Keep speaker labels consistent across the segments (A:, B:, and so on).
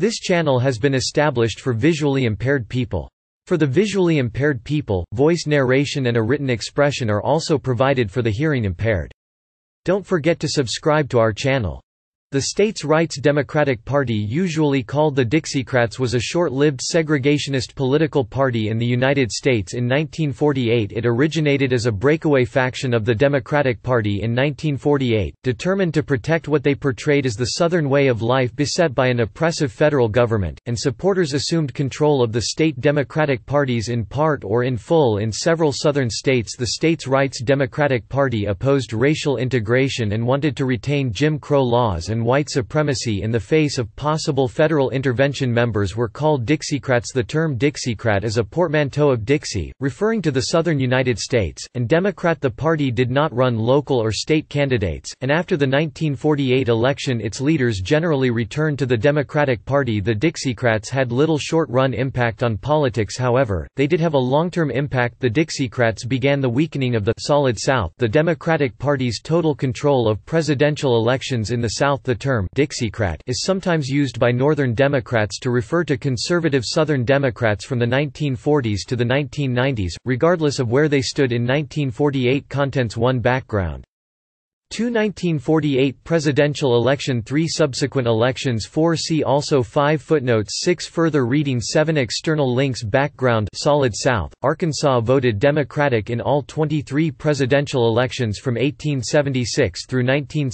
A: This channel has been established for visually impaired people. For the visually impaired people, voice narration and a written expression are also provided for the hearing impaired. Don't forget to subscribe to our channel. The states' rights Democratic Party, usually called the Dixiecrats, was a short-lived segregationist political party in the United States. In 1948 it originated as a breakaway faction of the Democratic Party in 1948, determined to protect what they portrayed as the Southern way of life beset by an oppressive federal government, and supporters assumed control of the state Democratic parties in part or in full in several Southern states. The states' rights Democratic Party opposed racial integration and wanted to retain Jim Crow laws and white supremacy in the face of possible federal intervention. Members were called Dixiecrats. The term Dixiecrat is a portmanteau of Dixie, referring to the southern United States, and Democrat. The party did not run local or state candidates, and after the 1948 election its leaders generally returned to the Democratic Party. The Dixiecrats had little short-run impact on politics, however, they did have a long-term impact. The Dixiecrats began the weakening of the Solid South, the Democratic Party's total control of presidential elections in the South. The term Dixiecrat is sometimes used by Northern Democrats to refer to conservative Southern Democrats from the 1940s to the 1990s, regardless of where they stood in 1948. Contents: 1 Background. 2 1948 presidential election, 3 subsequent elections, 4 see also, 5 footnotes, 6 further reading, 7 external links. Background. Solid South, Arkansas voted Democratic in all 23 presidential elections from 1876 through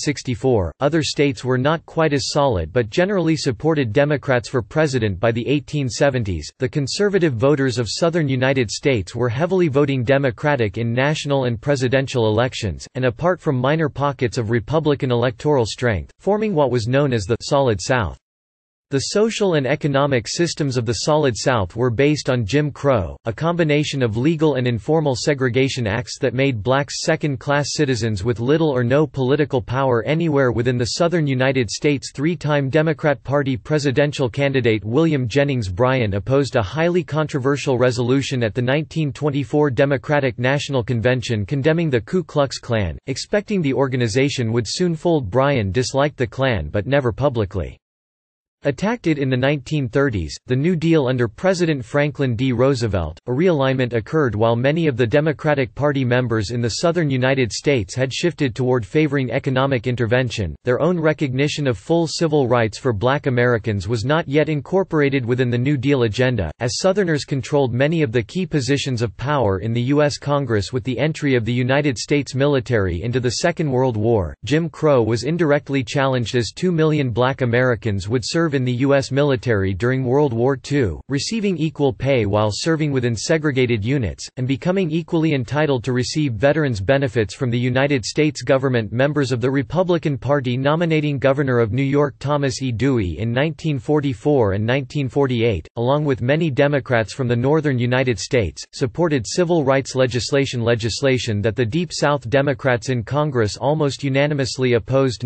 A: 1964. Other states were not quite as solid but generally supported Democrats for president by the 1870s. The conservative voters of southern United States were heavily voting Democratic in national and presidential elections, and apart from minor pockets of Republican electoral strength, forming what was known as the Solid South. The social and economic systems of the Solid South were based on Jim Crow, a combination of legal and informal segregation acts that made blacks second-class citizens with little or no political power anywhere within the southern United States. 3-time Democrat Party presidential candidate William Jennings Bryan opposed a highly controversial resolution at the 1924 Democratic National Convention condemning the Ku Klux Klan, expecting the organization would soon fold. Bryan disliked the Klan but never publicly attacked it. In the 1930s, the New Deal under President Franklin D. Roosevelt, a realignment occurred while many of the Democratic Party members in the southern United States had shifted toward favoring economic intervention. Their own recognition of full civil rights for black Americans was not yet incorporated within the New Deal agenda, as Southerners controlled many of the key positions of power in the U.S. Congress. With the entry of the United States military into the Second World War, Jim Crow was indirectly challenged, as 2 million black Americans would serve in the U.S. military during World War II, receiving equal pay while serving within segregated units, and becoming equally entitled to receive veterans' benefits from the United States government. Members of the Republican Party nominating Governor of New York Thomas E. Dewey in 1944 and 1948, along with many Democrats from the northern United States, supported civil rights legislation that the Deep South Democrats in Congress almost unanimously opposed.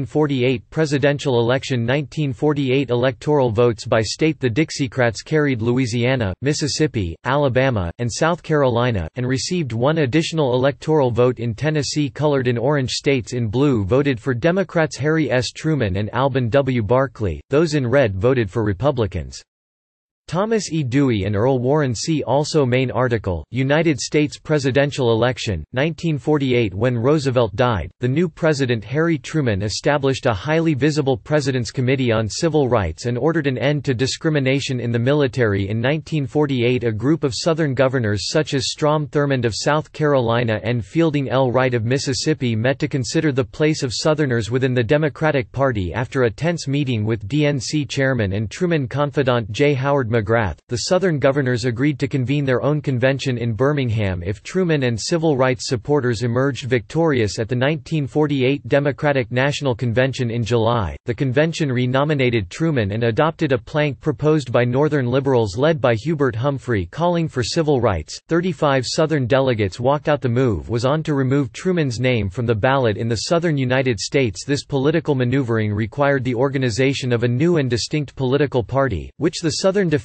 A: 1948 presidential election. 1948 electoral votes by state. The Dixiecrats carried Louisiana, Mississippi, Alabama, and South Carolina, and received 1 additional electoral vote in Tennessee. Colored in orange states in blue voted for Democrats Harry S. Truman and Alben W. Barkley, those in red voted for Republicans. Thomas E. Dewey and Earl Warren. See also. Main article, United States presidential election, 1948. When Roosevelt died, the new president Harry Truman established a highly visible President's Committee on Civil Rights and ordered an end to discrimination in the military. In 1948 a group of Southern governors such as Strom Thurmond of South Carolina and Fielding L. Wright of Mississippi met to consider the place of Southerners within the Democratic Party. After a tense meeting with DNC chairman and Truman confidant J. Howard McGrath, the Southern governors agreed to convene their own convention in Birmingham if Truman and civil rights supporters emerged victorious at the 1948 Democratic National Convention in July. The convention re-nominated Truman and adopted a plank proposed by Northern liberals led by Hubert Humphrey calling for civil rights. 35 Southern delegates walked out. The move was on to remove Truman's name from the ballot in the Southern United States. This political maneuvering required the organization of a new and distinct political party, which the Southern Defense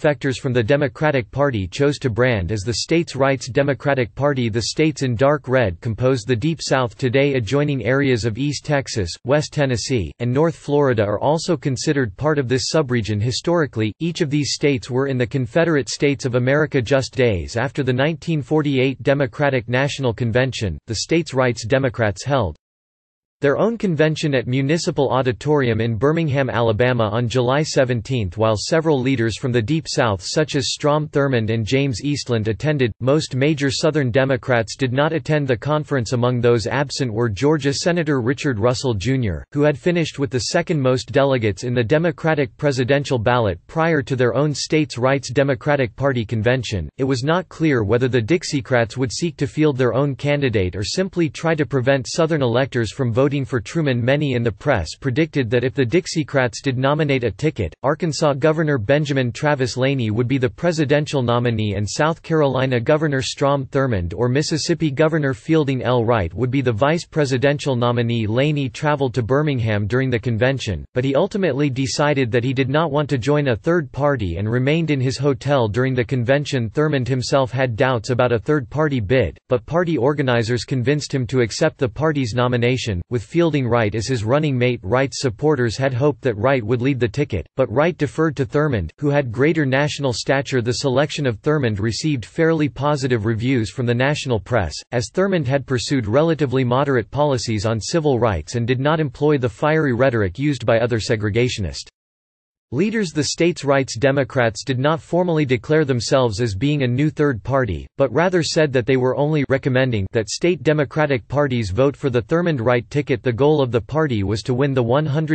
A: defectors from the Democratic Party chose to brand as the states' rights Democratic Party. The states in dark red compose the Deep South today. Adjoining areas of East Texas, West Tennessee, and North Florida are also considered part of this subregion. Historically, each of these states were in the Confederate States of America. Just days after the 1948 Democratic National Convention, the states' rights Democrats held their own convention at Municipal Auditorium in Birmingham, Alabama on July 17. While several leaders from the Deep South such as Strom Thurmond and James Eastland attended, most major Southern Democrats did not attend the conference. Among those absent were Georgia Senator Richard Russell, Jr., who had finished with the second most delegates in the Democratic presidential ballot prior to their own states' rights Democratic Party convention. It was not clear whether the Dixiecrats would seek to field their own candidate or simply try to prevent Southern electors from voting for Truman. Many in the press predicted that if the Dixiecrats did nominate a ticket, Arkansas Governor Benjamin Travis Laney would be the presidential nominee and South Carolina Governor Strom Thurmond or Mississippi Governor Fielding L. Wright would be the vice presidential nominee. Laney traveled to Birmingham during the convention, but he ultimately decided that he did not want to join a third party and remained in his hotel during the convention. Thurmond himself had doubts about a third-party bid, but party organizers convinced him to accept the party's nomination, with Fielding Wright as his running mate. Wright's supporters had hoped that Wright would lead the ticket, but Wright deferred to Thurmond, who had greater national stature. The selection of Thurmond received fairly positive reviews from the national press, as Thurmond had pursued relatively moderate policies on civil rights and did not employ the fiery rhetoric used by other segregationist leaders. The states' rights Democrats did not formally declare themselves as being a new third party, but rather said that they were only recommending that state Democratic parties vote for the Thurmond-Wright ticket. The goal of the party was to win the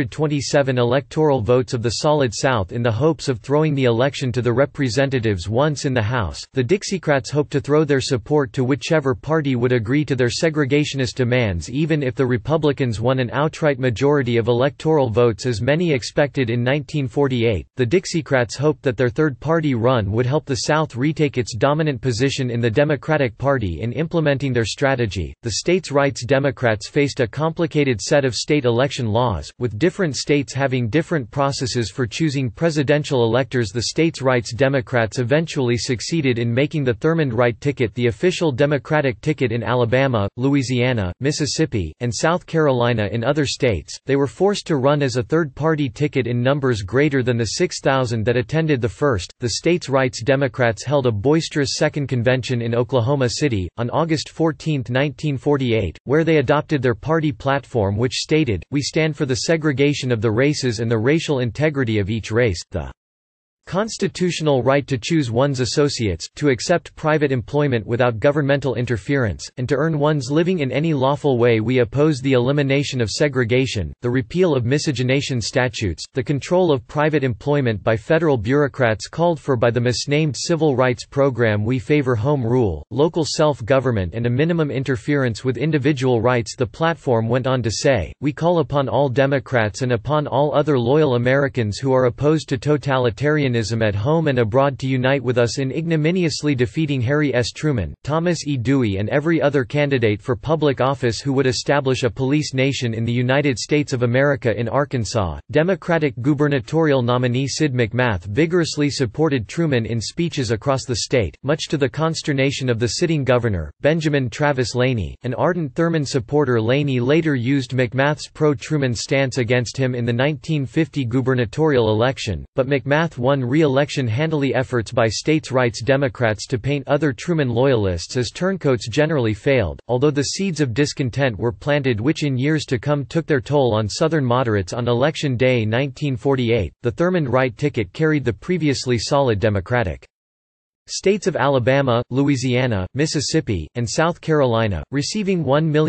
A: 127 electoral votes of the Solid South in the hopes of throwing the election to the representatives. Once in the House, the Dixiecrats hoped to throw their support to whichever party would agree to their segregationist demands, even if the Republicans won an outright majority of electoral votes as many expected in 1948. The Dixiecrats hoped that their third-party run would help the South retake its dominant position in the Democratic Party. In implementing their strategy, the states' rights Democrats faced a complicated set of state election laws, with different states having different processes for choosing presidential electors. The states' rights Democrats eventually succeeded in making the Thurmond-Wright ticket the official Democratic ticket in Alabama, Louisiana, Mississippi, and South Carolina. In other states, they were forced to run as a third-party ticket in numbers greater than the 6,000 that attended the first. The states' rights Democrats held a boisterous second convention in Oklahoma City, on August 14, 1948, where they adopted their party platform, which stated, "We stand for the segregation of the races and the racial integrity of each race, the constitutional right to choose one's associates, to accept private employment without governmental interference, and to earn one's living in any lawful way. We oppose the elimination of segregation, the repeal of miscegenation statutes, the control of private employment by federal bureaucrats called for by the misnamed Civil Rights Program. We favor home rule, local self-government and a minimum interference with individual rights." The platform went on to say, "We call upon all Democrats and upon all other loyal Americans who are opposed to totalitarianism at home and abroad to unite with us in ignominiously defeating Harry S. Truman, Thomas E. Dewey and every other candidate for public office who would establish a police nation in the United States of America." In Arkansas, Democratic gubernatorial nominee Sid McMath vigorously supported Truman in speeches across the state, much to the consternation of the sitting governor, Benjamin Travis Laney, an ardent Thurmond supporter. Laney later used McMath's pro-Truman stance against him in the 1950 gubernatorial election, but McMath won re-election handily. Efforts by states' rights Democrats to paint other Truman loyalists as turncoats generally failed, although the seeds of discontent were planted which in years to come took their toll on Southern moderates. On Election Day 1948, the Thurmond-Wright ticket carried the previously solid Democratic states of Alabama, Louisiana, Mississippi, and South Carolina, receiving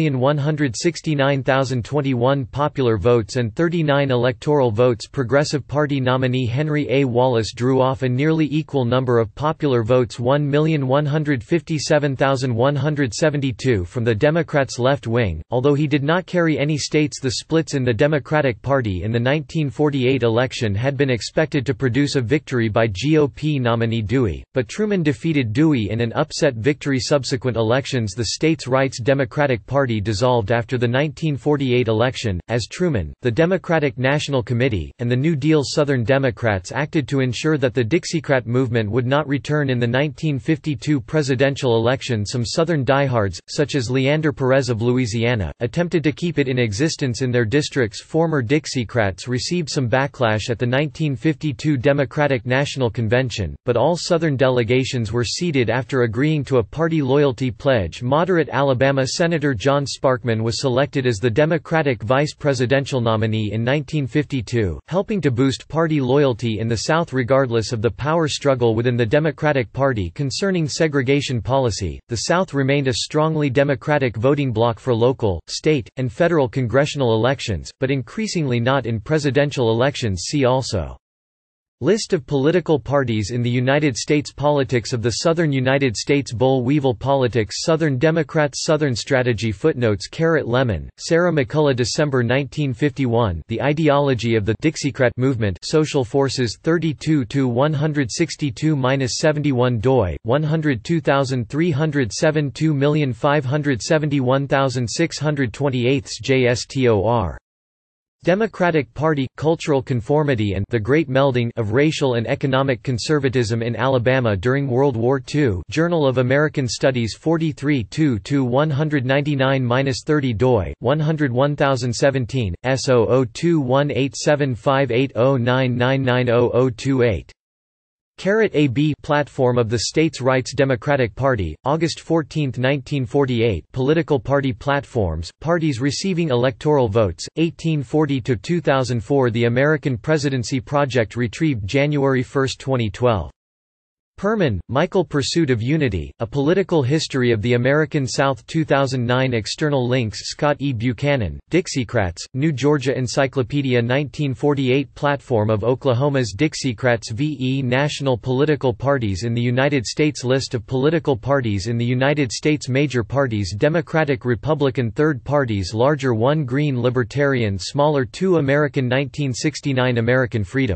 A: 1,169,021 popular votes and 39 electoral votes. Progressive Party nominee Henry A. Wallace drew off a nearly equal number of popular votes, 1,157,172 from the Democrats' left wing, although he did not carry any states. The splits in the Democratic Party in the 1948 election had been expected to produce a victory by GOP nominee Dewey, but Truman Truman defeated Dewey in an upset victory. Subsequent elections. The states' rights Democratic Party dissolved after the 1948 election, as Truman, the Democratic National Committee, and the New Deal Southern Democrats acted to ensure that the Dixiecrat movement would not return in the 1952 presidential election. Some Southern diehards, such as Leander Perez of Louisiana, attempted to keep it in existence in their districts. Former Dixiecrats received some backlash at the 1952 Democratic National Convention, but all Southern delegations were seated after agreeing to a party loyalty pledge. Moderate Alabama Senator John Sparkman was selected as the Democratic vice presidential nominee in 1952, helping to boost party loyalty in the South. Regardless of the power struggle within the Democratic Party concerning segregation policy, the South remained a strongly Democratic voting bloc for local, state, and federal congressional elections, but increasingly not in presidential elections. See also List of political parties in the United States. Politics of the Southern United States. Boll Weevil Politics. Southern Democrats. Southern Strategy. Footnotes. Lemon, Sarah McCullough. December 1951. The Ideology of the Dixiecrat Movement. Social Forces. 32-162-71 doi 102307 2571628 JSTOR. Democratic Party, Cultural Conformity and The Great Melding of Racial and Economic Conservatism in Alabama During World War II. Journal of American Studies 43-2-199-30 doi, 101017, S0021875809990028. AB Platform of the States' Rights Democratic Party, August 14, 1948. Political party platforms, parties receiving electoral votes, 1840–2004. The American Presidency Project retrieved January 1, 2012. Perman, Michael. Pursuit of Unity, A Political History of the American South. 2009. External links. Scott E. Buchanan, Dixiecrats, New Georgia Encyclopedia. 1948. Platform of Oklahoma's Dixiecrats v. National Political Parties in the United States. List of political parties in the United States. Major parties: Democratic, Republican. Third parties: larger 1 Green, Libertarian. Smaller 2 American. 1969. American Freedom,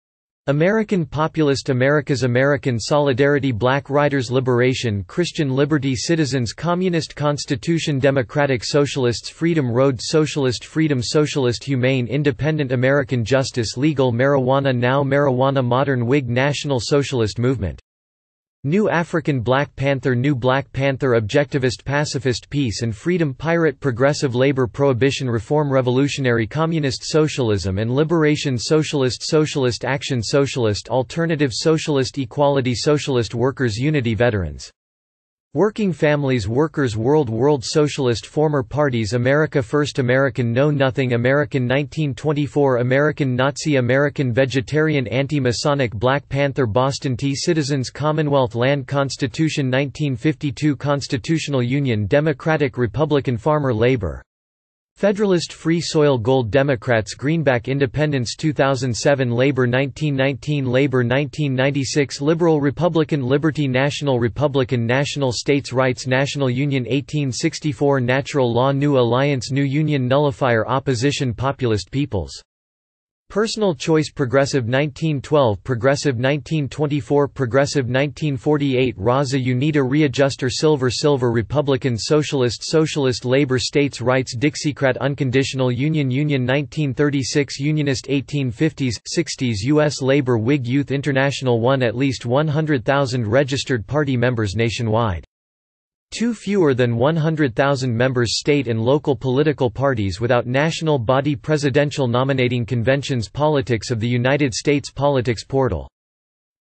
A: American Populist, America's American Solidarity, Black Riders, Liberation, Christian Liberty, Citizens, Communist, Constitution, Democratic Socialists, Freedom Road, Socialist, Freedom, Socialist, Humane, Independent, American Justice, Legal, Marijuana Now, Marijuana, Modern, Whig, National Socialist Movement, New African, Black Panther, New Black Panther, Objectivist, Pacifist, Peace and Freedom, Pirate, Progressive, Labor, Prohibition, Reform, Revolutionary, Communist, Socialism and Liberation, Socialist, Socialist Action, Socialist, Alternative, Socialist, Equality, Socialist, Workers' Unity, Veterans, Working Families, Workers' World Socialist, Former Parties: America First, American Know Nothing, American 1924, American Nazi, American Vegetarian, Anti-Masonic, Black Panther, Boston Tea, Citizens, Commonwealth, Land, Constitution 1952, Constitutional Union, Democratic, Republican, Farmer, Labor, Federalist, Free Soil, Gold, Democrats, Greenback, Independence 2007, Labor 1919, Labor 1996, Liberal, Republican, Liberty, National Republican, National States' Rights, National Union 1864, Natural Law, New Alliance, New Union, Nullifier, Opposition, Populist, Peoples' Personal Choice, Progressive 1912, Progressive 1924, Progressive 1948, Raza Unida, Readjuster, Silver, Republican, Socialist, Socialist, Labor, States' Rights, Dixiecrat, Unconditional Union, 1936, Unionist 1850s, 60s, U.S. Labor, Whig, Youth International. Won at least 100,000 registered party members nationwide. Two fewer than 100,000 members. State and local political parties without national body. Presidential nominating conventions. Politics of the United States. Politics portal